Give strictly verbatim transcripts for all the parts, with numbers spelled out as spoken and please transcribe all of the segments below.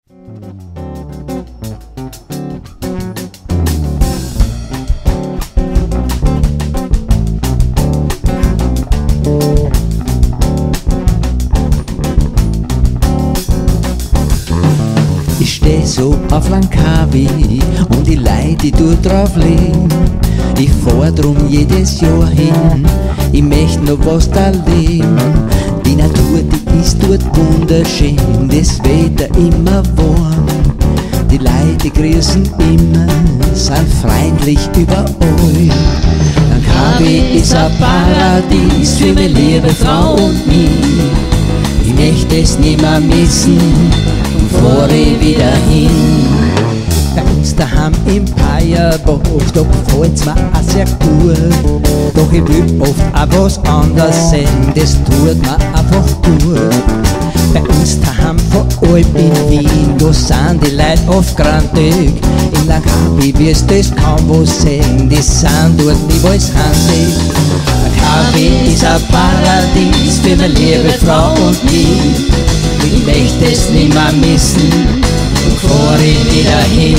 Ich steh so auf Langkawi und die Leute, die dort drauf liegen. Ich fahr drum jedes Jahr hin, ich möchte noch was da leben. Die Natur, die ist dort wunderschön, das Wetter immer warm. Die Leute grüßen immer, sind freundlich überall. Langkawi ist ein Paradies für meine liebe Frau und mich. Ich möchte es nimmer missen und fahre wieder hin. Bei uns daheim im Feierbach, da gefällt's mir auch sehr gut. Doch ich will oft auch was anderes sehen, das tut mir einfach gut. Bei uns daheim vor allem in Wien, da sind die Leute oft grantig. In Langkawi wirst du das kaum was sehen, die sind dort niemals hansig. Langkawi ist ein Paradies für meine liebe Frau und mich. Ich möchte es nimmer missen und fahre wieder hin.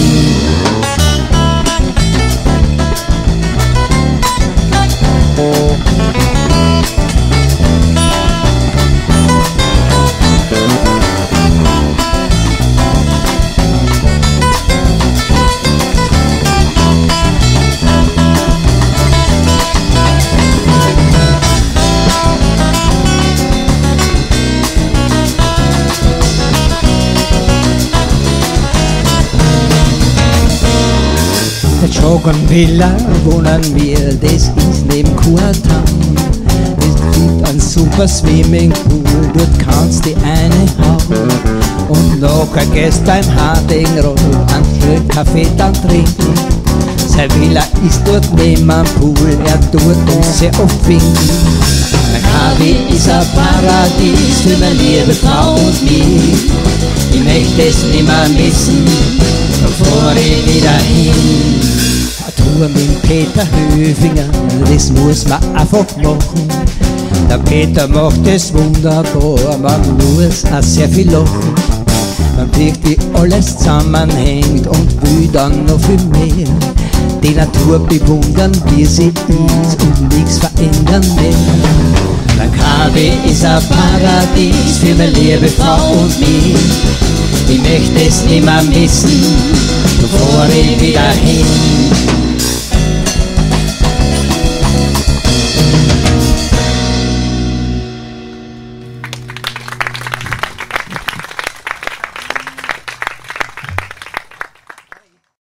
Villa wohnen wir, das ist neben Kurtown. Es gibt einen super Swimmingpool, dort kannst du eine hauen. Und nachher gehst beim Harding-Roll einen schönen Kaffee dann trinken. Seine Villa ist dort neben am Pool, er tut uns sehr oft winken. Langkawi ist ein Paradies für meine liebe Frau und mich. Ich möchte es nimmer missen, dann fahr ich wieder hin. Tour mit Peter Höfinger, das muss man einfach machen. Der Peter macht es wunderbar, man muss auch sehr viel lachen. Man merkt, wie alles zusammenhängt und will dann noch viel mehr. Die Natur bewundern, wie sie ist und nichts verändern mehr. Langkawi ist ein Paradies für meine liebe Frau und mich. Ich möchte es nimmer missen, bevor ich wieder hin.